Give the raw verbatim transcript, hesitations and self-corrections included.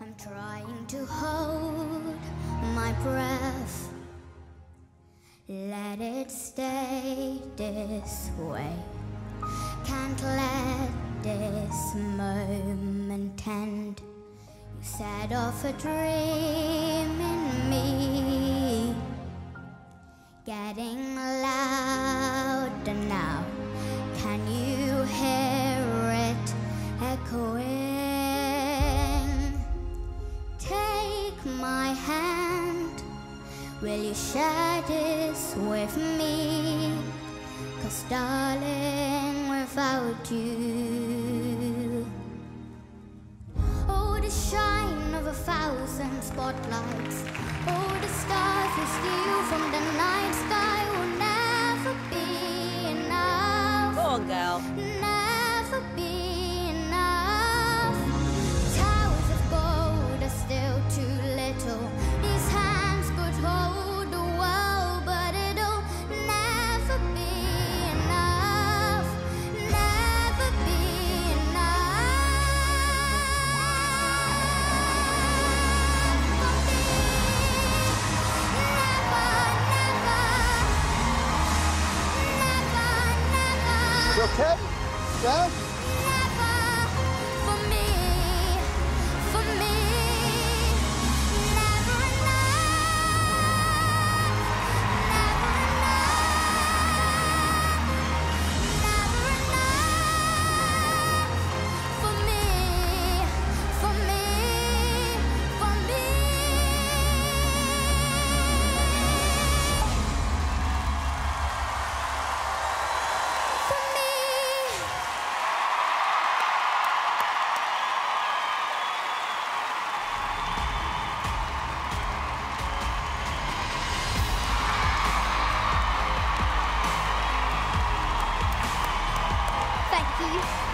I'm trying to hold my breath. Let it stay this way. Can't let this moment end. You set off a dream in me, getting louder now. Can you hear it echoing? Take my hand. Will you share this with me? 'Cause darling, without you, oh, the shine of a thousand spotlights, oh, the stars we steal from the night sky will never be enough. Go on, girl. Never be enough. Towers of gold are still too little. These hands could hold the world, but it'll never be enough. Never be enough for me. Never, never, never, never. You okay? Yeah? Never for me, for me. Never enough, never enough, never enough for me, for me, for me. For me. Thank you.